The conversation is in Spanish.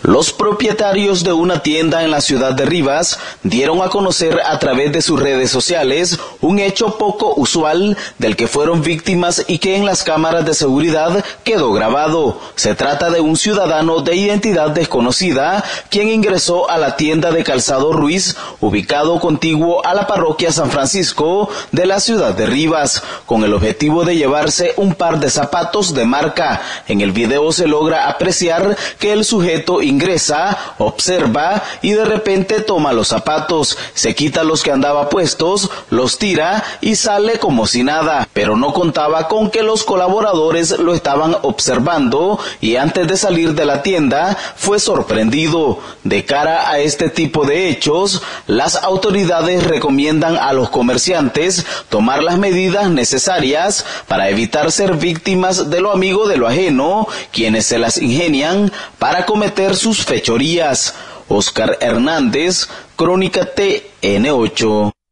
Los propietarios de una tienda en la ciudad de Rivas dieron a conocer a través de sus redes sociales un hecho poco usual del que fueron víctimas y que en las cámaras de seguridad quedó grabado. Se trata de un ciudadano de identidad desconocida quien ingresó a la tienda de Calzado Ruiz, ubicado contiguo a la parroquia San Francisco de la ciudad de Rivas, con el objetivo de llevarse un par de zapatos de marca. En el video se logra apreciar que el sujeto ingresa, observa y de repente toma los zapatos, se quita los que andaba puestos, los tira y sale como si nada, pero no contaba con que los colaboradores lo estaban observando y antes de salir de la tienda fue sorprendido. De cara a este tipo de hechos, las autoridades recomiendan a los comerciantes tomar las medidas necesarias para evitar ser víctimas de lo amigo de lo ajeno, quienes se las ingenian para cometer sus fechorías. Oscar Hernández, Crónica TN8.